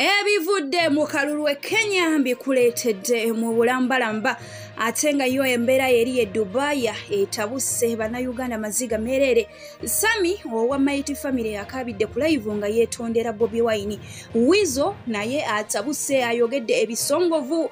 Ebivudde mu kalulu e Kenya mbikuleetedde mu bulambalamba ate nga yo embeera eri e Dubai etabuse bannayuganda maziga merere. Sammy owa Mighty Family akabidde ku live nga yeetondera bobiwine. Wizo naye atabuse ayogedde ebisongovu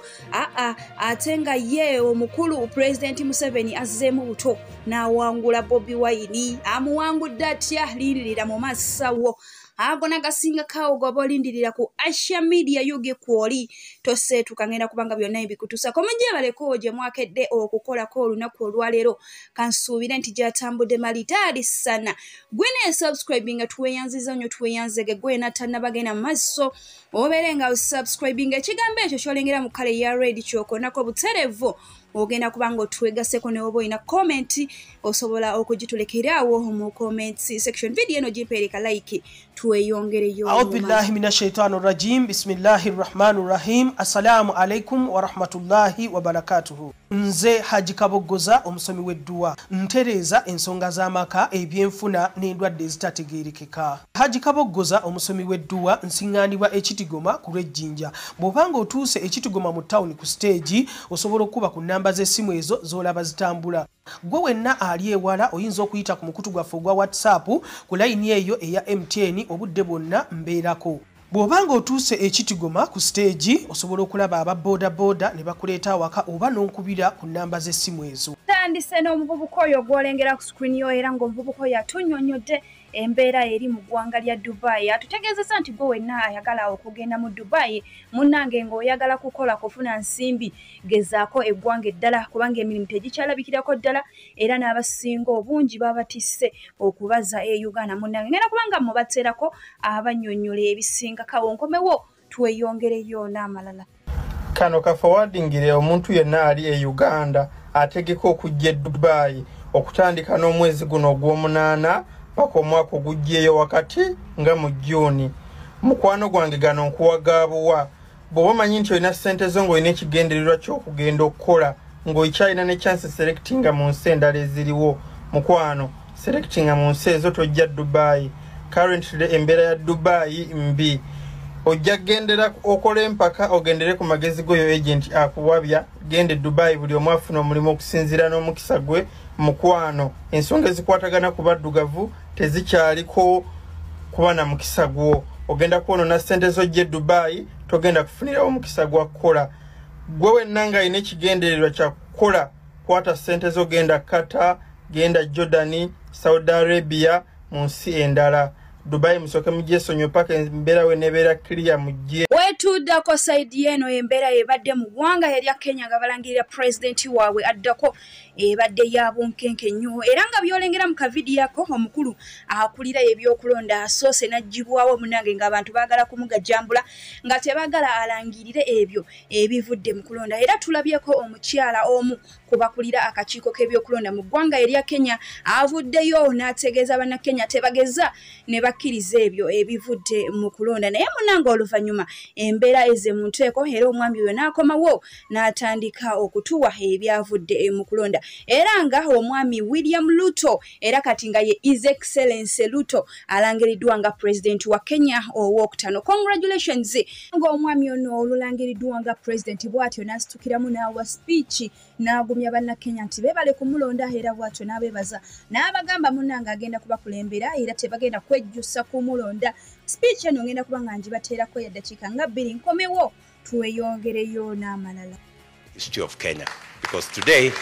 ate nga ye omukulu President Museveni azzeemu buto n'awangula bobiwine. Amuwangudde atya lindirira mu masawo agona gasinga kawo gobolindirira ku Asia Media yuge kwoli tosetu kangenda kubanga byonna ebikutusa komanje baleko je mwakedde okukola ko olunaku olwalero kansuubire nti gyatambudde malitali sana gwene subscribing tuweyanziza nyo tuweyanzege gwena tanabagena maso oberenga subscribing ekigambo ekyo kyolengera mu kale ya red kyokonako buterevu ogenda kubanga otwegaseko ne obo ina comment osobola okugitulekerawo mu comment section video eno jipereka like tuweyongereyo. A'udhu billahi minash shaitanir rajim. Bismillahir rahmanir rahim. Assalamu alaikum wa rahmatullahi wa barakatuhu. Nze Haji Kaboggoza omusomi w'edduwa ntereza ensonga z'amaka ebyenfuna n'endwadde ezitategeerekeka. Haji Kaboggoza omusomi w'edduwa nsiŋŋaanibwa ekitigoma ku lw'ejjinja. Bw'obanga otuuse ekitigoma mu town ku stage osobola okuba ku namba z'essimu ezo z'olaba zitambula. Gwe wenna ali ewala oyinza okuyita ku mukutu gwaffe ogwa WhatsApp ku layini eyo eya MTN obudde bwonna mbeerako. Bw'obanga otuuse ekitigoma ku stage osobola okulaba aba boda ne bakuleeta awaka oba n'onkubira ku namba z'essimu ezo. Tandise n'omuvubuka oyo gw'olengera ku screen yo era ng'omuvubuka oyo atunnyonnyodde embeera eri mu ggwanga lya Dubai. Atutegeezesa nti gwe wenna ayagala okugenda mu Dubai munnange ng'oyagala kukola kufuna nsimbi gezaako eggwanga eddala kubanga emirimu tegikyalabikirako ddala era n'abasinga obungi babatisse okubaza e Uganda munnange ngenda kubanga mubateerako abannyonnyola ebisinga kawonkomewo tweyongereyo n'amalala. Kano kaforwardingire omuntu yenna ali e Uganda ategeka okujja e Dubai okutandika n'omwezi guno ogw'omunaana paka omwaka ogujjeeyo wakati nga mu Juni. Mukwano gwange gano nkuwagaabuwa bw'oba omanyi nti olina ssente zo ng'olina ekigendererwa ky'okugenda okukola ng'okyalina ne chance selectinga mu nsi endala eziriwo. Mukwano selectinga mu nsi ezo tojja Dubai. Currently embeera ya Dubai mbi. Ojja gendera okola empaka ogendere ku magezi goyo agent akuwabya gende Dubai buli omu afuna omulimu okusinziira n'omukisa gwe. Mukwano ensonga ezikwatagana ku baddugavu tezikyaliko kuba na mukisa gwo. Ogenda kuwonona ssente z'ojja Dubai togenda kufunirawo omukisa gwa kukola. Gwe wenna ng'alina ekigendererwa kya kukola kwata ssente zo genda Qatar, genda Jordan, Saudi Arabia mu nsi endala. Dubai musoke mujesonyo paka embeera we nebeera clear mujje. Wetuddako side yeno embeera ebadde mu ggwanga erya Kenya nga balangirira president waabwe addako ebadde ya bunkenke nnyo era nga byolengera mu kavidiyo ako omukulu akulira ebyokulonda asoose n'aggyibwawo munnange ng'abantu baagala kumugajjambula nga tebaagala alangirire ebyo ebivudde mu kulonda era tulabyeko omukyala omu kubakulira akakiiko k'ebyokulonda mu ggwanga erya Kenya avuddeyo n'ategeeza bannakenya tebageza ne bakkiriza ebyo ebivudde mu kulonda naye munnange oluvannyuma embeera eze mu nteeko era omwami oyo n'akomawo n'atandika okutuwa ebyavudde mu kulonda era nga omwami William Ruto era kati nga ye His Excellency Ruto alangiriddwa nga president wa Kenya owookutaano. Congratulations ng'omwami ono olulangiriddwa nga president bw'atyo n'asitukiramu n'awa speech n'agumya bannakenya nti beebale kumulonda era bw'atyo n'abeebaza n'abagamba munnange agenda kubakulembera era tebagenda kwejjusa kumulonda. Speech eno ngenda kuba nga ngibateerako ya ddakiika nga 2 nkomewo tuweyongereyo n'amalala. History of Kenya, because today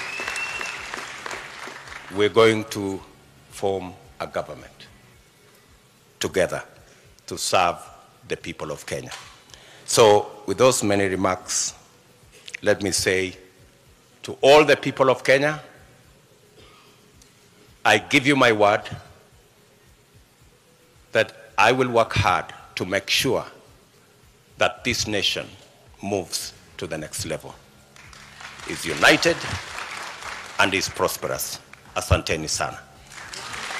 we're going to form a government together to serve the people of Kenya. So with those many remarks, let me say to all the people of Kenya, I give you my word that I will work hard to make sure that this nation moves to the next level, is united and is prosperous. Asanteni sana.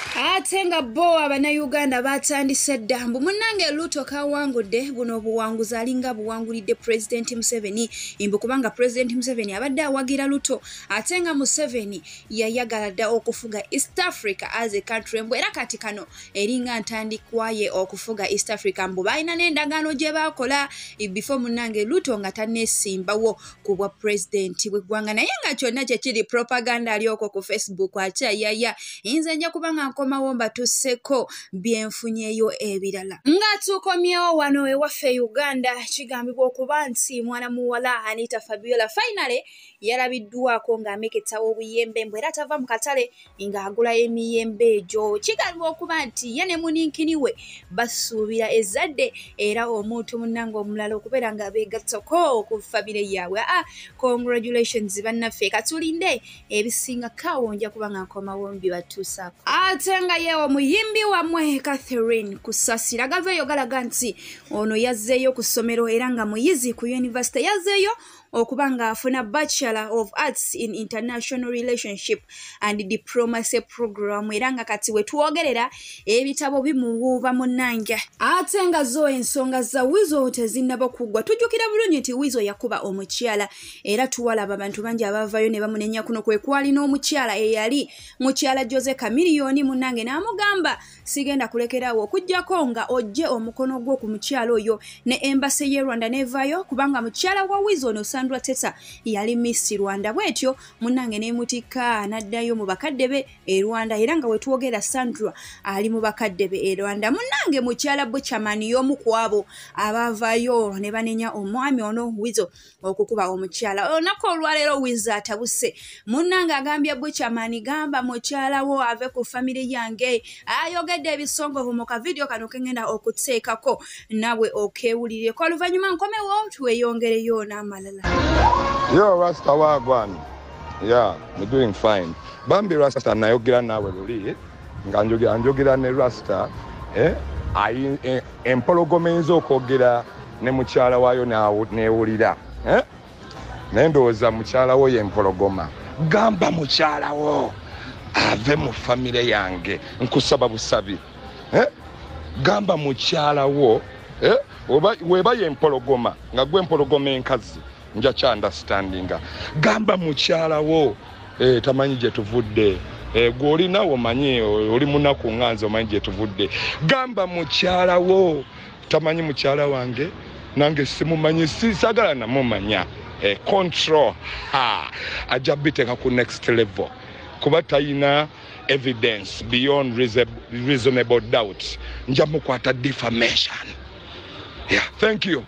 Atenga bo abannayuganda batandise dda mbu munnange Ruto kawangudde buno obuwanguzi alinga buwangulidde President Museveni imbu kubanga President Museveni abadde awagira Ruto atenga Museveni yayagala dda okufuga East Africa as a country mbu era kati kano eringa ntandikwaye okufuga East Africa mbu balina n'endagaano gye bakola before munnange Ruto nga tanneesimbawo ku bwa President bw'eggwanga naye nga kyonna kye kiri propaganda alyoko ku Facebook akyayaya inze nja kubanga mawomba tuseko byenfunyeyo ebirala nga tukomyewo wano ewaffe Uganda kigambibwa okuba nti mwana muwala Anita Fabiola finally yalabiddwako ng'ameketawo obuyembe mbwe era tava mu katale ng'agula emiyembe egyo kigambibwa okuba nti ye ne muninkini we basuubira ezzadde era omuntu munnange omulala okubeera nga beegattako ku famire yaabwe congratulations bannaffe katulinde ebisinga kawonja kubanga nkomawo mbibatuusaako ate nga ye omuyimbi wamwe Catherine kusasira gaveyo galaga nti ono yazzeeyo ku ssomero era nga muyizi ku university yazzeeyo okubanga afuna Bachelor of Arts in International Relationship and Diplomacy program era nga kati we tuwogerera ebitabo bimuwuuba munnange ate nga zo ensonga za Wizo tezinnaba kuggwa tujjukira bulungi nti Wizo yakuba omukyala era tuwalaba abantu bangi abavayo ne bamunenya kuno kwe kwali n'omukyala eyali mukyala Jose Chameleone munnange n'amugamba sigenda kulekerawo okujjako nga ojje omukono gwo ku mukyala oyo ne embassy y'e Rwanda nevayo kubanga mukyala wa Wizo no Sandra Teta yali Miss Rwanda bwetyo munnange nemutika anaddayo mu bakadde be e Rwanda era nga wetuwogera Sandra ali mu bakadde be e Rwanda munnange mukyala Buchamani y'omu kwabo abavayo ne banenya omwami ono Wizo okukuba omukyala onako olwaleero Wizo atabuse munnange agambye Buchamani gamba mukyala wo ave ku famire yange ayogedde ebisongovu mu kavidiyo kano kengenda okuteekako nawe okewulireko oluvannyuma nkomewo tweyongereyo n'amalala. Yo, Rasta wagwan. Yeah, I'm doing fine. Bambi Rasta nayogera nawe luli. Nganjogira ne Rasta. Empologomeza okwogera ne mukyala wayo newulira. Nendowooza mukyala wo y'empologoma. Gamba mukyala wo ave mu famire yange nkusaba busabi. Gamba mukyala wo weba y'empologoma nga gwe empologoma enkazi nja kya understandinga gamba mukyala wo tamanyi gye tuvudde gwe olinawo omanyi oli munaku nganze omanyi gye tuvudde gamba mukyala wo tamanyi mukyala wange nange simumanyi sagala namumanya control ajja biteeka ku next level kuba tayina evidence beyond reasonable doubt nja mukwata defamation. Yeah, thank you.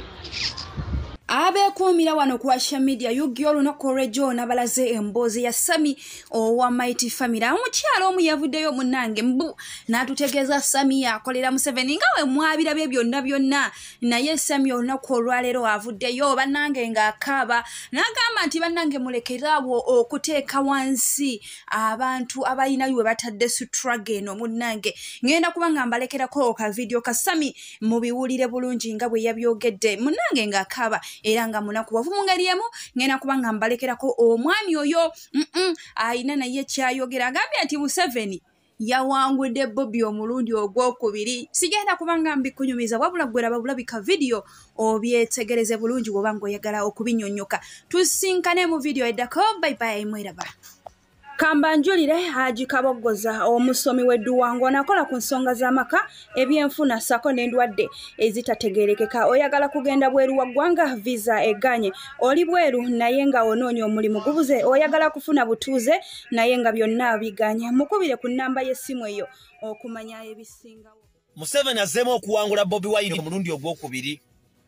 Abeekuumira wano ku social media yugi olunaku olw'ejjo nabalaze emboozi ya Sammy owa Mighty Family. Omukyala omu yavuddeyo munnange mbu n'atutegeeza Sammy akolera Museveni nga we mwabirabye byonna naye Sammy olunaku olwaleero avuddeyo bannange ng'akaaba n'agamba nti bannange mulekeraawo okuteeka wansi abantu abalina we batadde sutrage eno munnange ngenda kubanga mbalekerako akavidiyo ka Sammy mubiwulire bulungi nga bwe yabyogedde munnange ng'akaaba era nga munaku wavu mu ngeri emu ngenda kubanga mbalekerako omwami oyo ayina naye kyayogera agambye nti Museveni yawangudde Bobi omulundi ogwokubiri sigenda kubanga mbikunyumiza wabula gwera babulabika video obyetegereze bulungi bwoba ng'oyagala okubinyonnyoka tusinkane mu video eddako bye bye mweraba Kambanjulire Haji Kaboggoza omusomi w'edduwango nakola ku nsonga z'amaka ebyenfuna sako n'endwadde ezitategeerekeka oyagala kugenda bweru wa ggwanga visa eganye oli bweru naye nga onoonya omulimu gubuze oyagala kufuna butuuze naye nga byonna biganye mukubire ku nnamba y'essimu eyo okumanya ebisingawo. Museveni azzeemu okuwangula Bobi Wine omulundi ogwokubiri.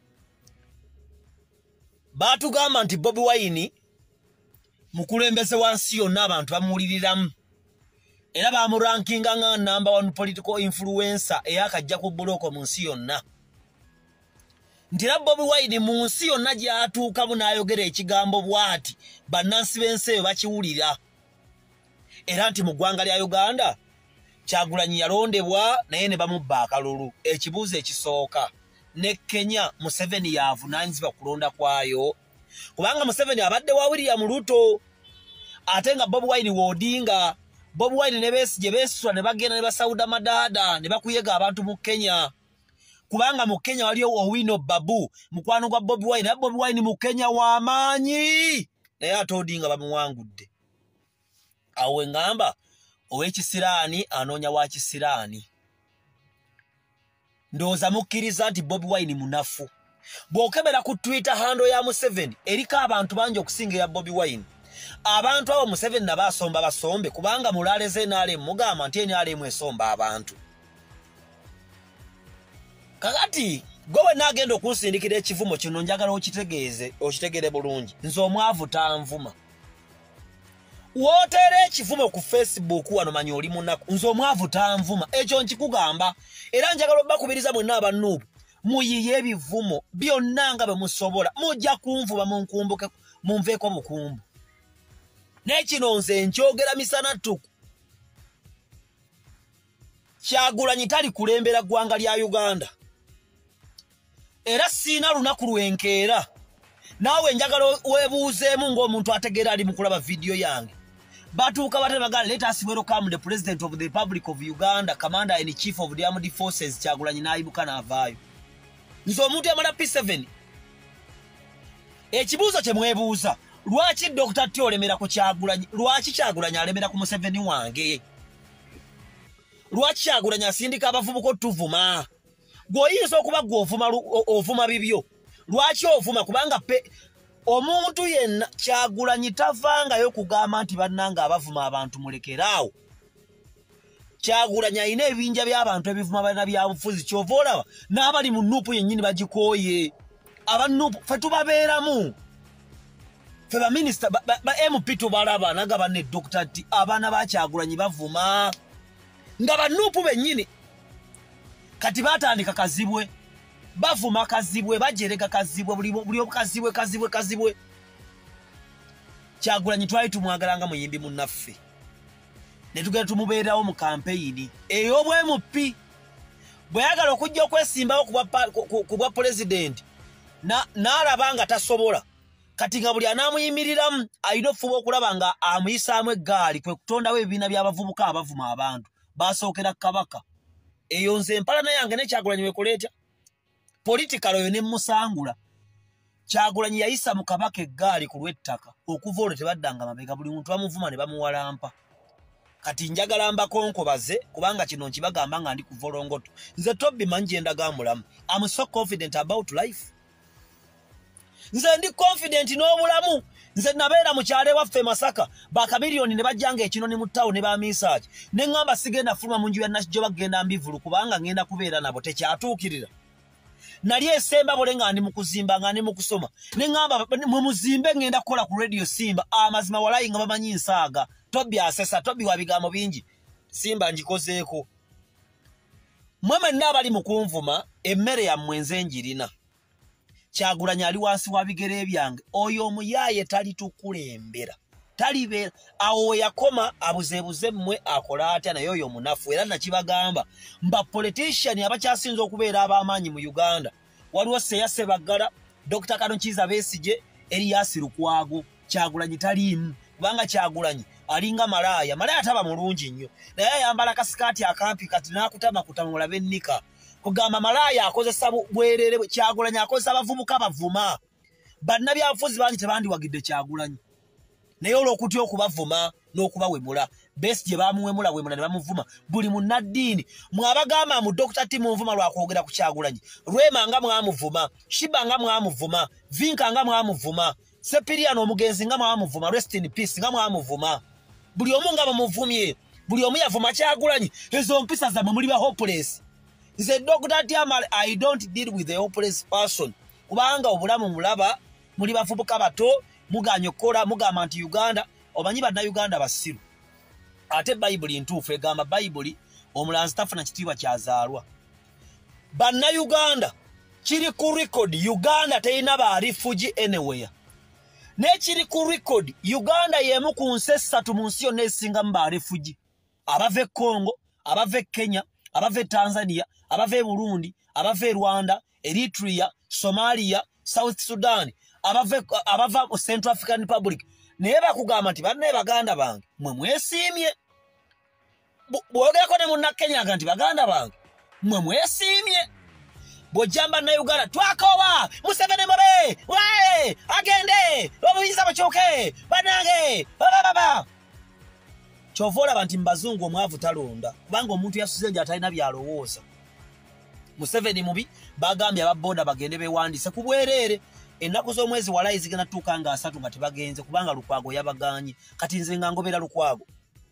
Baatugamba nti Bobi Wine mukulembeze wansi yonna abantu bamuwuliriramu era bamurankinga nga number 1 political influencer eyakajja ku buloko mu nsi yonna nti era Bobi Wine mu nsi yonna gy'atuukamu n'ayogera ekigambo bw'ati bannansi b'ensi eyo bakiwulira era nti mu ggwanga lya Uganda Kyagulanyi yalondebwa naye ne bamubba akalulu ekibuuzo ekisooka ne Kenya Museveni yavunaanyizibwa kulonda kwayo kubanga Museveni abadde wa William Ruto ate nga Bobi Wine w'Odinga Bobi Wine ne Besigye besula ne bagenda ne basauda madada ne bakuyega abantu mu Kenya. Kubanga mu Kenya waliyo Owino Babu mukwano gwa Bobi Wine. Na Bobi Wine mu Kenya wa maanyi. Naye atodinga bamuwangudde. Awe ngamba ow'ekisiraani anoonya wa kisiraani. Ndowooza mukkiriza nti Bobi Wine munafu. Bw'okebera ku Twitter handle ya Museveni eriko abantu bangi okusinga ya Bobi Wine. Abantu abo Museveni nabasomba basombe kubanga mulaleze NRM mugamba nti NRM esomba abantu. Kakati gwe nagenda okunsindikira ekivumo kino njagala okitegere bulungi. Nze omwavu tanvuma. Wotere ekivumo ku Facebook wano manyi oli munaku. Nze omwavu tanvuma. Ekyo nkikugamba. Era njagala bakubiriza mwenna abannubu. Muyiye ebivumo byonna nga bwe musobola. Mujja kunvuba munkumbuke munveeko bukumbu. N'ekino nze nkyogera misana ttuku. Kyagulanyi tali kulembera ggwanga lya Uganda. Era siina lunaku lwenkeera. Naawe njagala weebuuzeemu ng'omuntu ategeera ali mu kulaba vidiyo yange. Batuuka bate bagala, let us welcome the President of the Republic of Uganda, Commander and Chief of the Armed Forces, Kyagulanyi n'ayibuka n'avaayo. Nze omuntu yamala P7. Ekibuuzo kye mwebuuza, lwaki Dr. T olemera ku Kyagulanyi? Lwaki Kyagulanyi alemera ku Museveni wange? Lwaki Kyagulanyi asindika abavubuka otuvuma? Gwoyinza okuba ovuma bibyo. Lwaki ovuma? Kubanga omuntu yenna Kyagulanyi tavangayo kugamba nti bannanga abavuma abantu mulekeraawo. Kyagulanyi alina ebinja by'abantu ebivuma balina byabufuzi kyova olaba n'abali mu nuupu yennyini bagikooye. Abanuupu fe tubabeeramu. Fe baminisita ba MP tubalaba naga banne Dr. T abaana ba Kyagulanyi bavuma. Nga banuupu bennyini. Kati batandika kazibwe. Bavuma kazibwe, bajerega kazibwe, buli kazibwe. Kyagulanyi twali tumwagalanga muyimbi munnaffe. Ne tugenda tumubeerawo mu campaign ey'obwemupi. Bwe yagala okujja okwesimbawo ku bwa president n'alaba nga tasobola. Kati nga buli anaamuyimiriramu alina okufuba okulaba nga amuyisaamu eggaali kwe kutondawo ebibiina by'abavubuka abavuma abantu. Basookera Kabaka. Eyo nze empalana yange ne Kyagulanyi wekoleetya. Political oyo ne musangula. Kyagulanyi yayisa mu Kabaka eggaali ku lw'ettaka. Okuva olwo tebaddanga mabega, buli muntu bamuvuma ne bamuwalampa. Kati njagala mbakonkobaze kubanga kino nkibagamba nga ndi ku volongoto. Nze Tobbi manji endaga mulamu. I'm so confident about life. Nze ndi confident n'obulamu. Nze nabeera mu kyalo waffe Masaka bakamiliyoni ne bajjanga ekinoni mu ttawo ne bamisaaki. Ne ngamba sigenda fuluma mu nju ya Nakijjo bagenda mbivulu kubanga ngenda kubeera nabo tekyatuukirira. Nali esemba bole nga ndi mu kuzimba nga ndi mu kusoma. Ne ngamba mu muzimbe ngenda kukola ku radio Simba. Amazima walayi nga bamanyi nsaaga. Tobbi asesa, Tobbi wa bigambo bingi. Simba njikozeeko. Mweme n'abali mu kunvuma emmere yammwe nze njirina. Kyagulanyi ali wansi wa bigere byange. Oyo omuyaaye tali tukulembera. Talibeera. Awo we yakoma abuzeebuze mmwe akola atya naye oyo munafu. Era nakibagamba. Mba politician abakyasinza okubeera ab'amaanyi mu Uganda. Waliwo Seya Sebaggala, Dr. Kanonkiza Besigye, Erias Lukwago. Kyagulanyi taliimu. Kubanga Kyagulanyi alinga malaaya. Malaaya taba mulungi nnyo. Naye ayambala kasikaati akampi kati n'akutama mulabe ennika. Kugamba malaaya akozesa bwerere Kyagulanyi akozesa abavubuka bavuma. Bannabyabufuzi bangi tebandiwagidde Kyagulanyi. Naye olw'okutya okubavuma n'okubawemula. Besigye bamuwemula ne bamuvuma. Buli munnaddiini mwabagamba mu Dr. T muvuma lwakwogera ku Kyagulanyi. Rwema nga mwamuvuma. Shiba nga mwamuvuma. Vinka nga mwamuvuma. Sepiriano omugenzi nga mwamuvuma. Rest in peace nga mwamuvuma. Buli omu nga bamuvumye. Buli omu yavuma Kyagulanyi. Ezo mpisa zammwe muli ba hopeless. Nze Dr. T I don't deal with a hopeless person. Kubanga obulamu mulaba muli bavubuka bato muganya okkola mugamba nti Uganda obanyi bannayuganda basiru. Ate Bayibuli ntuufu egamba Bayibuli omulanzi tafuna kitiibwa kyazaalwa. Bannayuganda kiri ku record Uganda terina ba refugee anywhere. Nekiri ku record Uganda yemu ku nsi essatu mu nsi yonna esingamu ba refugee. Abava Congo, abava Kenya, abava Tanzania, abava Burundi, abava Rwanda, Eritrea, Somalia, South Sudan, abava Central African Republic. Naye bakugamba nti banne baganda bange mwe mwesiimye. bwogeko ne munna Kenya nti baganda bange mwe mwesimye bojamba na Uganda twakoba Museveni mobe wae agende obuyiza bachoke banange baba chovola banti mbazungu omwavu talonda kubanga omuntu yasuze atalina byalowooza Museveni mubi bagambye ababoda bagende bewandise kubwerere ennaku z'omwezi walayi zigenda tuuka nga 3 nga tebagenze kubanga Lukwago yabaganye kati nze nga ngobera Lukwago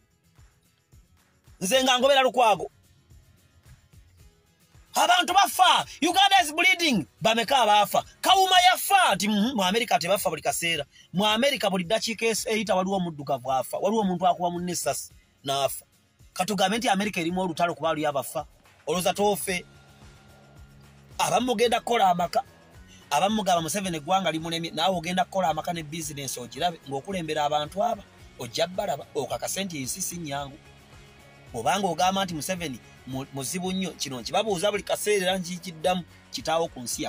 abantu bafa Uganda is bleeding bameka abafa Kawuma yafa ati mu America tebafa buli kaseera mu America buli dakiika 8 waliwo omuddugavu afa waliwo omuntu akuba mu nesas nafa katugambe nti America erimu olutalo kuba luli abafa oloza tofe abamu genda kola amaka abamu gaba Museveni eggwanga limunemi naawe ogenda kukola amaka ne business ogirabe ng'okulembera abantu aba ojja balaba okakasenti ensisi nyangu obanga ogamba nti Museveni muzibu nnyo kino kibabuuza buli kaseera nkikiddamu kitaawo ku nsi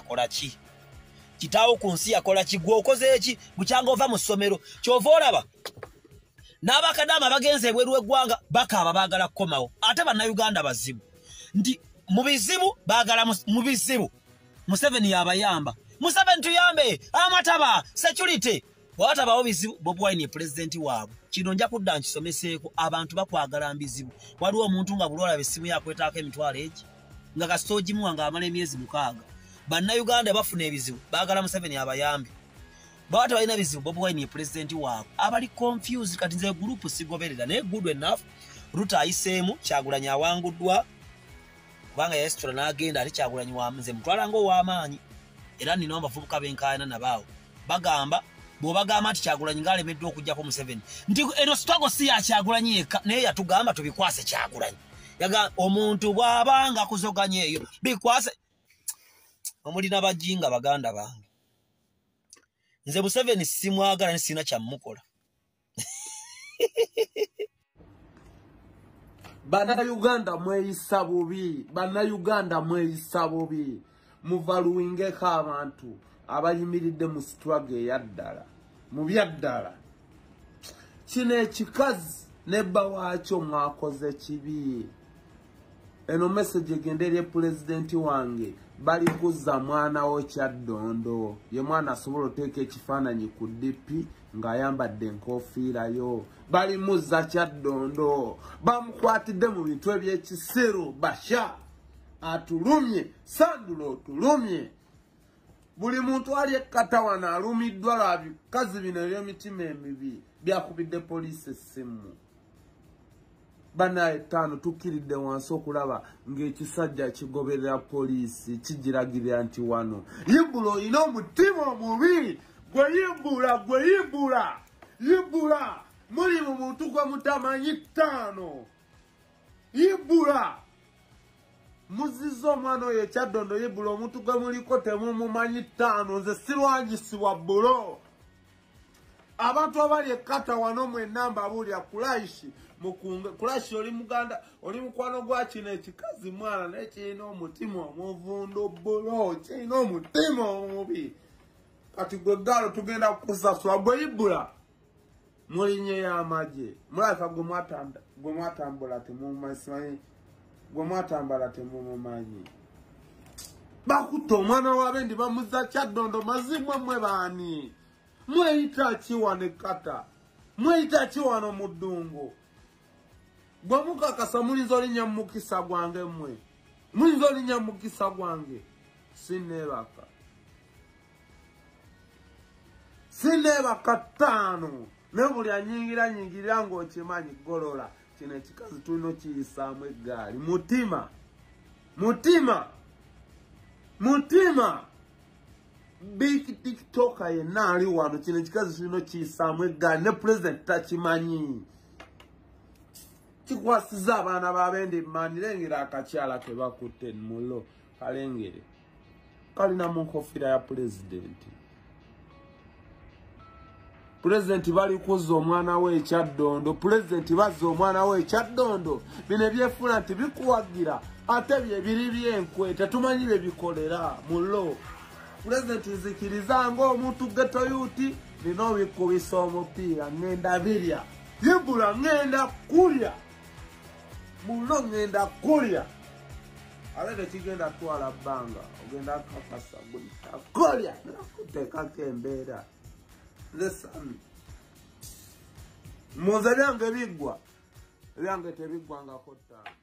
yakola ki gwe okoze eki bukyanga ova mu ssomero kyova olaba n'abakadaama bagenze ebweru w'eggwanga bakaaba baagala kukomawo ate bannayuganda bazibu nti mu bizibu baagala mu bizibu Museveni yabayamba Museveni tuyambe amataba security watabawo bizibu bobiwine president waabwe kino nja kudda nkisomeseeko abantu bakwagala mbizibu waliwo omuntu nga bulwala besimu yakwetaako emitwalo egi nga kasitoji muwanga amala emyezi 6 bannayuganda bafuna ebizibu baagala Museveni abayambe bawata balina bizibu bobiwine president waabwe abali confused kati nze group sigoberera naye good enough Ruto ayiseemu Kyagulanyi awanguddwa kubanga yesitula n'agenda ate Kyagulanyi nze mutwala ng'ow'amaanyi era nina abavubuka benkaayana nabaawo bagamba bw'obagamba nti Kyagulanyi ng'alemeddwa okujjako Museveni nti eno sitwago si ya Kyagulanyi yekka naye yatugamba tubikwase Kyagulanyi yaga omuntu bw'abanga kuzoganya eyo bikwase omulina bajinga baganda bange nze Museveni simwagala nesina kyamukola Bannayuganda mweyisa bubi muvaluwingeko abantu abayimiridde mu struggle eyaddala mu byaddala kino ekikazi nebba waakyo mwakoze kibi eno message egenda eri pulezidenti wange bali kuzza mwana wo Kyaddondo ye mwana asobola oteeka ekifaananyi ku DP ng'ayambadde enkofiirayo bali muzza Kyaddondo bamukwatidde mu bintu eby'ekisiru basha atulumye sandulo otulumye buli muntu ali ekkatawana alumiddwa lwa bikazi bino eby'emitima emibi byakubidde poliisi essimu banaye 5 tukiridde wansi okulaba ng'ekisajja kigoberera poliisi kigiragirira nti wano yibbula olina omutima omubi yibbula muli mu muntu gwe mutamanyi 5 yibbula muzizo omwana oyo Kyaddondo yibbula omuntu gwe muliko temumumanyi 5 nze sirwangisibwa bbulo abantu abali ekkata wano mwenna mbabuulya kulaishi mukunge kulaishi oli muganda oli mukwano gwa kino ekikazi mwana naye kirina omutima omuvundo bbulo kirina omutima omubi kati gwe gaalo tugenda kukusasula gwe yibbula mulinye y'amagye mulaka gwe mwatambula temumumanyi gwe mwatambala temumumanyi bakutta omwana w'abendi bamuzza Kyaddondo mazimwe mwe baani mweyita ki wano ekkata mweyita ki wano mu ddungu gwe mukakasa mulinza olinnya mu mukisa gwange mmwe muyinza olinnya mu mukisa gwange sinneebaka 5 ne buli anyingira ng'okimanyi golola kino ekikazi tulina okiyisaamu eggaali mutima big tiktoka yenna ali wano kino ekikazi tulina okiyisaamu eggaali ne pulezidenti takimanyi kikwasiza abaana b'abendi mmanirengera akakyala ke bakutte mulo kalengere kalina mu nkofiira ya pulezidenti pulezidenti bali kuzza omwana we Kyaddondo pulezidenti bazza omwana we Kyaddondo bino ebyefuna nti bikuwagira ate bye biri byenkwe tetumanyi bye bikolera mulo pulezidenti nzikiriza ng'omuntu geto yuti nina obikubisa omupiira ngenda birya yibbula ngenda kulya buno ngenda kulya ale tekigenda twala bbanga ogenda kakasa bulita kolya nakuteekako embeera nze Sammy muze byange biggwa ebyange tebiggwangako ttaala